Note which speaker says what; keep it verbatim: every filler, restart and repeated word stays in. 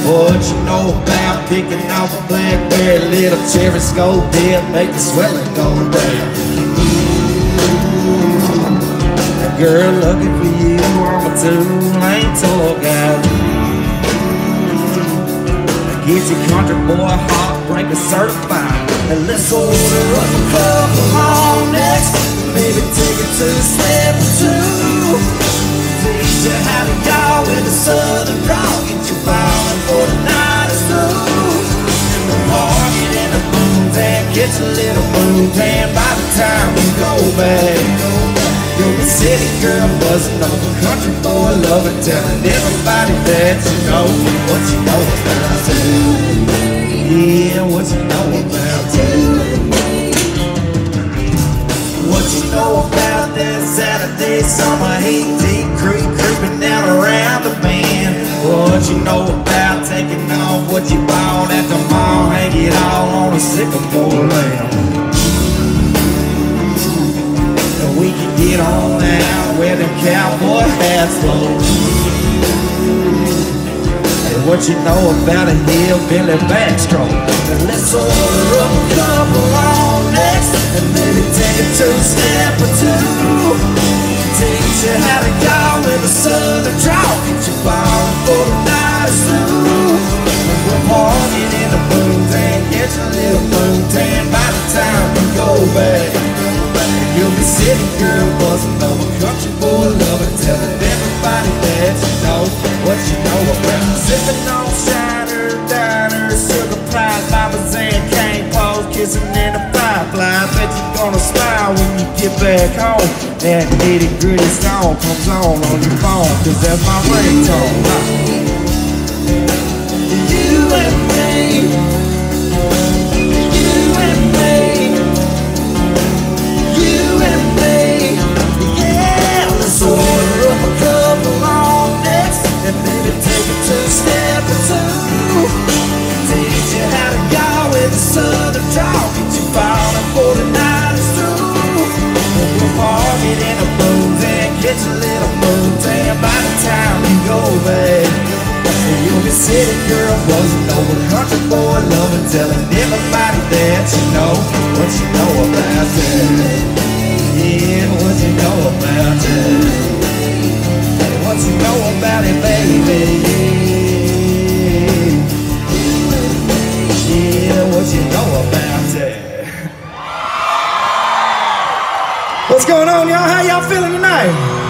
Speaker 1: What you know about picking off a blackberry, little cherry scope dip, make the swelling go down. That girl looking for you, I'm a two-lane tour guide. Get your country boy heartbreaker certified. And let's order up a couple long necks, maybe take it to a step or two. Teach you how to go with the southern draw, get you falling for the night is through. In the market in the moon tan, get your little moon tan by the time we go back. You're a city girl buzzing over, country boy loving, telling everybody that you know what you know about it. Yeah, what you know about it. What you know about that Saturday summer heat, deep creep creeping down around the bend. What you know about taking off what you bought at the mall, hang it all on a sycamore limb. We can get on now where them cowboy hats flow. And what you know about a hillbilly backstroke. And let's order up a couple long necks, and maybe take it to a step or two. Teach you how to go with a southern draw, get you falling for the night is through. We're partying in the moon tan, get your little moon tan by the time we go back. You'll be city girl buzzing over, country boy loving, telling everybody that you know what you know about. Sipping on cider, diner, sugar pies, mamas and cane poles, kissing in a firefly. Bet you're gonna smile when you get back home. That nitty gritty song comes on on your phone, cause that's my ringtone. Huh? You and me, you and me. Order up a couple long necks, and maybe take it to a step or two. Teach you how to go with the southern draw, get you falling for the night is through. We'll park it in a moon tan, get your little moon tan by the time you go back. And you'll be city girl buzzing over, country boy loving, telling everybody that you know what you know about it. Yeah, what you know about it. What you know about it, baby. Yeah, what you know about it. What's going on, y'all? How y'all feeling tonight?